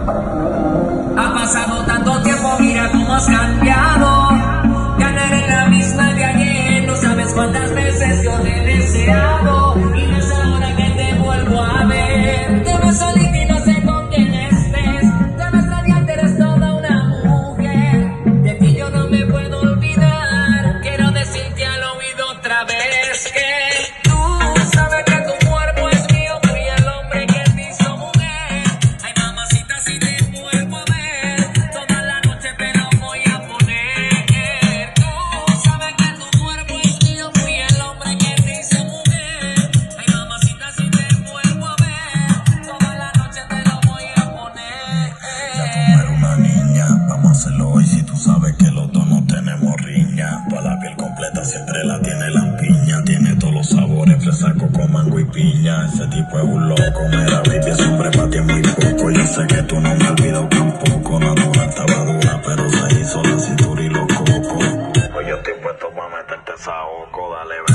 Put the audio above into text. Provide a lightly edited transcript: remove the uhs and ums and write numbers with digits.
Ha pasado tanto tiempo, mira cómo has cambiado. Ganar en la misma de ayer, no sabes cuántas veces yo te he deseado. Y no es ahora que te vuelvo a ver. Te ves solita y no sé con quién estés. Ya no es radiante, eres toda una mujer. De ti yo no me puedo olvidar. Quiero decirte al oído otra vez que tú sabes que tu cuerpo es mío. Fui el hombre que te hizo mujer. Ay, mamacita, si te vuelvo a ver, toda la noche te lo voy a poner. Tú sabes que tu cuerpo es mío. Fui el hombre que te hizo mujer. Ay, mamacita, si te vuelvo a ver, toda la noche te lo voy a poner. Ya tú no eres una niña, vamos a hacerlo hoy si tú sabes que los dos no tenemos riña. Toda la piel completa siempre la tiene la piña. Tiene todos los sabores, fresa, coco, mango y piña. Ese tipo es un loco, mira baby, eso prepate muy poco. Yo sé que tú no me olvidas tampoco. Natural estaba dura, pero se hizo la cintura y los cocos. Pues yo estoy puesto para meterte esa oco, dale.